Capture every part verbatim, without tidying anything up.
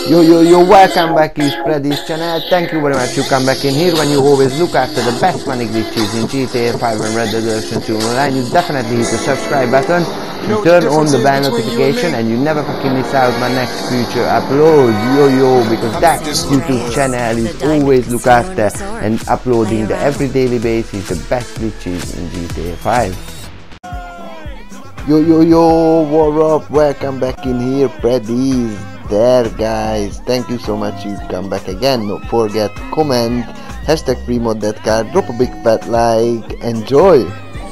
Yo yo yo, welcome back to Freddy's channel. Thank you very much you come back in here when you always look after the best money glitches in G T A five and Red Dead Redemption two Online. You definitely hit the subscribe button, you turn on the bell notification, and you never fucking miss out my next future uploads. Yo yo, because that YouTube channel is always look after and uploading the every daily basis the best glitches in G T A five. Yo yo yo, what up? Welcome back in here, Freddy's there, guys. Thank you so much you come back again. Don't forget, comment, hashtag premod that card, drop a big fat like, enjoy.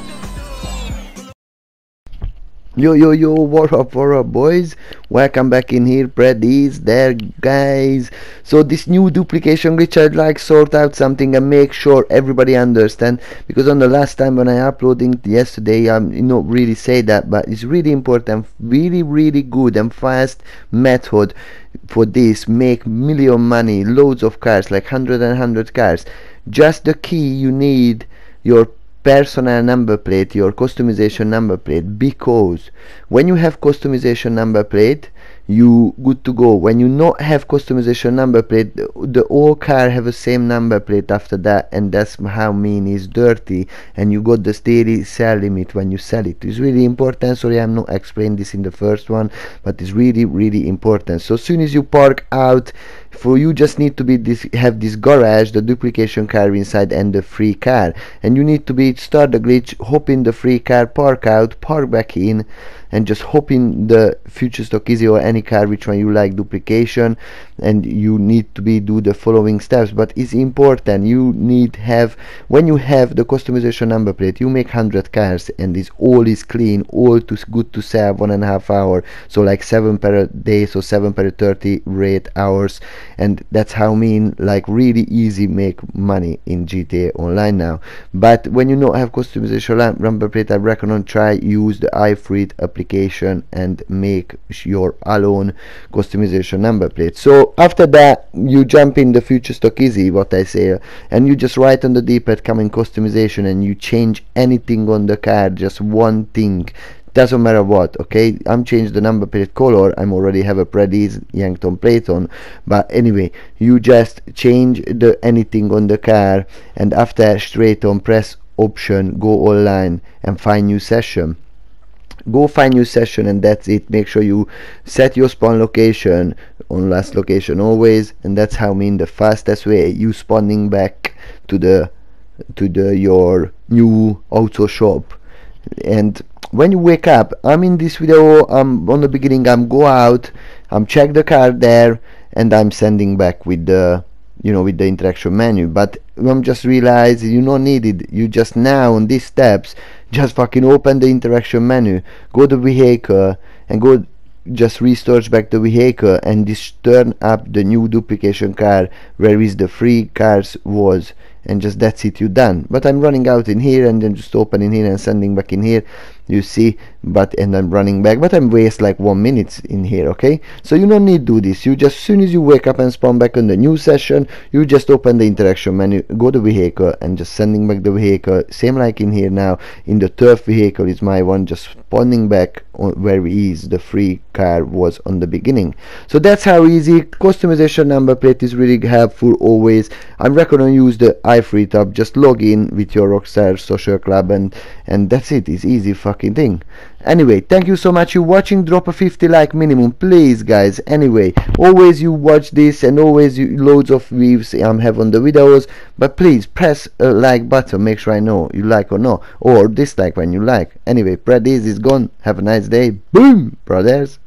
Yo yo yo, what up, what up, boys? Welcome back in here, Freddy's there, guys. So this new duplication glitch, I'd like sort out something and make sure everybody understand, because on the last time when I uploading yesterday, I'm you know really say that, but it's really important, really really good and fast method for this. Make million money, loads of cars, like hundred and hundred cars. Just the key you need your personal number plate, your customization number plate, because when you have customization number plate you good to go. When you not have customization number plate, the, the all car have the same number plate after that, and that's how mean is dirty, and you got the daily sell limit when you sell it. It's really important. Sorry I'm not explaining this in the first one, but it's really really important. So as soon as you park out, for you just need to be this have this garage, the duplication car inside and the free car, and you need to be start the glitch, hop in the free car, park out, park back in, and just hop in the future stock easy or any car which one you like duplication, and you need to be do the following steps. But it's important, you need have when you have the customization number plate, you make one hundred cars and this all is clean, all to good to sell one and a half hour, so like seven per day, so seven per thirty rate hours, and that's how mean like really easy make money in G T A Online now. But when you don't have customization number plate, I recommend try use the iFruit application and make your alone customization number plate. So after that you jump in the future stock easy, what I say, and you just write on the d-pad come in customization, and you change anything on the car, just one thing, doesn't matter what. Okay, I'm changed the number plate color, I'm already have a Freddy's Yankton plate on, but anyway you just change the anything on the car, and after straight on press option, go online and find new session. Go find new session, and that's it. Make sure you set your spawn location on last location always, and that's how I mean the fastest way you spawning back to the to the your new auto shop. And when you wake up, I'm in this video, I'm on the beginning, I'm go out, I'm check the car there, and I'm sending back with the you know with the interaction menu. But I'm just realize you don't need it. You just now on these steps just fucking open the interaction menu, go to vehicle, and go just restore back the vehicle, and just turn up the new duplication car where is the free cars was, and just that's it, you done. But I'm running out in here and then just opening here and sending back in here, you see, but and I'm running back, but I'm waste like one minute in here. Okay, so you don't need to do this. You just soon as you wake up and spawn back on the new session, you just open the interaction menu, go to vehicle, and just sending back the vehicle, same like in here now. In the turf vehicle is my one, just spawning back on where is the free car was on the beginning. So that's how easy. Customization number plate is really helpful always. I'm recommend use the iFruit app, just log in with your Rockstar social club, and and that's it. It's easy fucking thing. Anyway, thank you so much you watching. Drop a fifty like minimum, please, guys. Anyway, always you watch this, and always you loads of views I'm have on the videos, but please press a like button, make sure I know you like or no, or dislike when you like. Anyway, Freddy's is gone. Have a nice day. Boom, brothers.